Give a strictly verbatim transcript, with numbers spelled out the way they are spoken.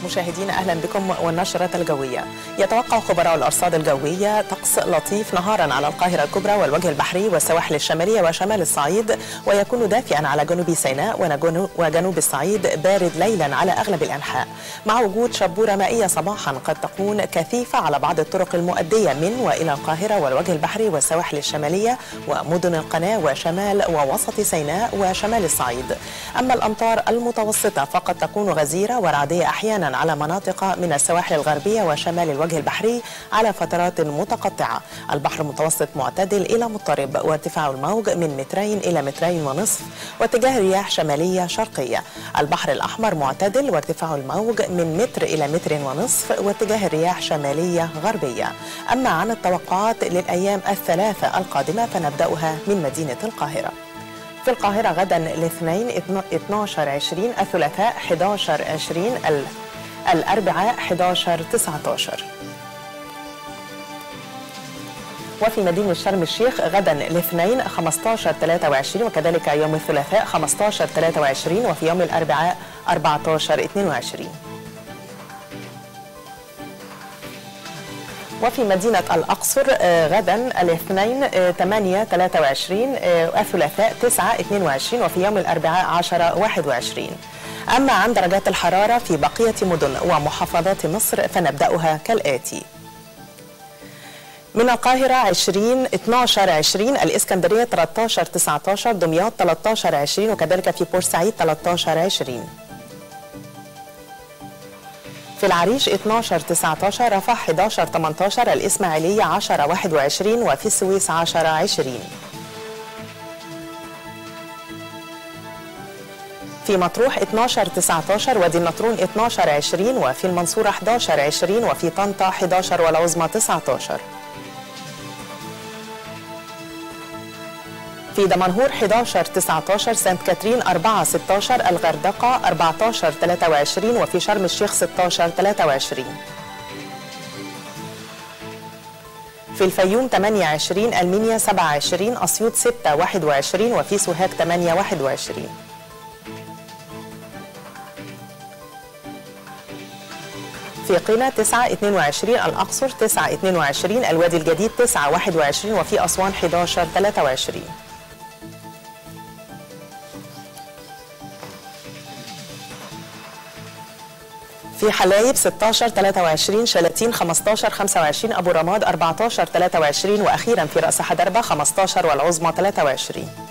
مشاهدينا أهلا بكم والنشرة الجوية. يتوقع خبراء الأرصاد الجوية طقس لطيف نهارا على القاهرة الكبرى والوجه البحري والسواحل الشمالية وشمال الصعيد، ويكون دافئا على جنوب سيناء وجنوب الصعيد، بارد ليلا على أغلب الأنحاء، مع وجود شبورة مائية صباحا قد تكون كثيفة على بعض الطرق المؤدية من وإلى القاهرة والوجه البحري والسواحل الشمالية ومدن القناة وشمال ووسط سيناء وشمال الصعيد. أما الأمطار المتوسطة فقد تكون غزيرة ورعدية أحيانا على مناطق من السواحل الغربية وشمال الوجه البحري على فترات متقطعة. البحر المتوسط معتدل إلى مضطرب، وارتفاع الموج من مترين إلى مترين ونصف، واتجاه رياح شمالية شرقية. البحر الأحمر معتدل وارتفاع الموج من متر إلى متر ونصف، واتجاه الرياح شمالية غربية. أما عن التوقعات للأيام الثلاثة القادمة فنبدأها من مدينة القاهرة. في القاهرة غدا الاثنين اثني عشر عشرين، الثلاثاء أحد عشر عشرين، الأربعاء أحد عشر تسعة عشر. وفي مدينة شرم الشيخ غدا الاثنين خمسة عشر ثلاثة وعشرين، وكذلك يوم الثلاثاء خمسة عشر ثلاثة وعشرين، وفي يوم الأربعاء أربعة عشر اثنين وعشرين. وفي مدينة الأقصر غدا الاثنين ثمانية ثلاثة وعشرين، الثلاثاء تسعة اثنين وعشرين، وفي يوم الأربعاء عشرة واحد وعشرين. أما عن درجات الحرارة في بقية مدن ومحافظات مصر فنبدأها كالآتي: من القاهرة عشرين اثني عشر عشرين، الإسكندرية ثلاثة عشر تسعة عشر، دمياط ثلاثة عشر عشرين، وكذلك في بورسعيد ثلاثة عشر عشرين. في العريش اثني عشر تسعة عشر، رفح أحد عشر ثمانية عشر، الإسماعيلية عشرة واحد وعشرين، وفي السويس عشرة عشرين. في مطروح اثني عشر تسعة عشر، وادي النطرون اثني عشر عشرين، وفي المنصورة أحد عشر عشرين، وفي طنطا أحد عشر والعظمى تسعة عشر. في دمنهور أحد عشر تسعة عشر، سانت كاترين أربعة ستة عشر، الغردقة أربعة عشر ثلاثة وعشرين، وفي شرم الشيخ ستة عشر ثلاثة وعشرين. في الفيوم ثمانية وعشرين، المنيا سبعة وعشرين، أسيوط ستة واحد وعشرين، وفي سوهاج ثمانية واحد وعشرين. في قنا تسعة اثنين وعشرين، الأقصر تسعة اثنين وعشرين، الوادي الجديد تسعة واحد وعشرين، وفي أسوان أحد عشر ثلاثة وعشرين. في حلايب ستة عشر ثلاثة وعشرين، شلاتين خمسة عشر خمسة وعشرين، أبو رماد أربعة عشر ثلاثة وعشرين، وأخيرا في رأس حدربة خمسة عشر والعظمى ثلاثة وعشرين.